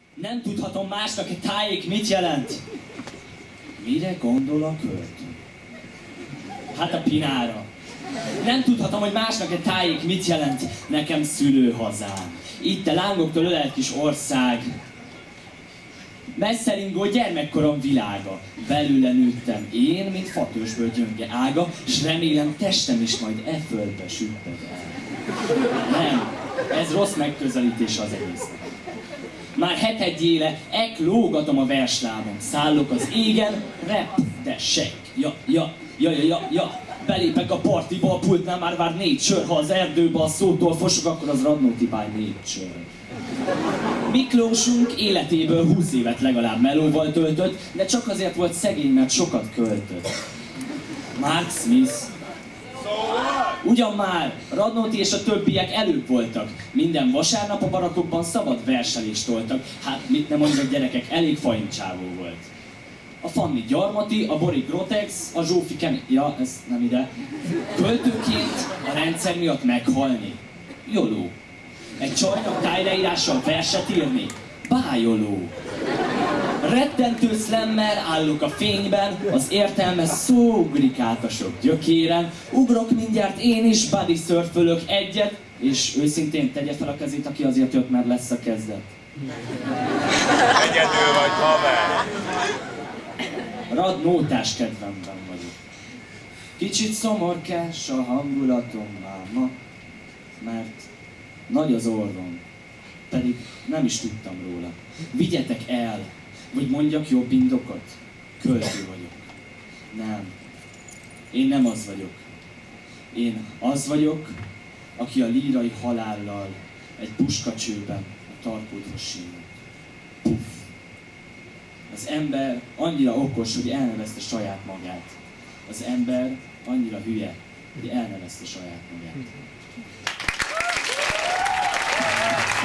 Nem tudhatom másnak, hogy tájék mit jelent. Mire gondol a költő? Hát a Pinára. Nem tudhatom, hogy másnak egy tájék mit jelent. Nekem szülőhazám. Itt a lángoktól ölelt kis ország. Messzeringó gyermekkorom világa. Belőle nőttem én, mint fatősből gyönge ága, s remélem testem is majd e földbe süpped el. Nem, ez rossz megközelítés az egésznek. Már hetegy éle lógatom a verslábon, szállok az égen, reptesek. Ja. Belépek a partiba, a pultnál már vár 4 sör, ha az erdőbe a szótól fosok, akkor az Radnóti báj 4 sör. Miklósunk életéből 20 évet legalább melóval töltött, de csak azért volt szegény, mert sokat költött. Mark Smith. Ugyan már, Radnóti és a többiek előbb voltak. Minden vasárnap a barakokban szabad verselést toltak. Hát mit nem mondjak gyerekek, elég fajncsávó volt. A Fanni Gyarmati, a Bori Grotex, a Zsófi Kemény... Ja, ez nem ide. Költőként a rendszer miatt meghalni. Joló. Egy csajnak tájleírással verset írni. Bájoló. Rettentő szlemmel állok a fényben, az értelme szó ugrik át a sok gyökéren. Ugrok mindjárt én is, body surfölök egyet, és őszintén tegye fel a kezét, aki azért jött, mert lesz a kezdet. Egyedül vagy, haver! Radnótás kedvemben vagyok. Kicsit szomorkás a hangulatom máma, mert nagy az orrom, pedig nem is tudtam róla. Vigyetek el, vagy mondjak jobb indokot. Költő vagyok. Nem. Én nem az vagyok. Én az vagyok, aki a lírai halállal egy puskacsőben a tarkódhoz simult. Puff. Az ember annyira okos, hogy elnevezte saját magát. Az ember annyira hülye, hogy elnevezte saját magát.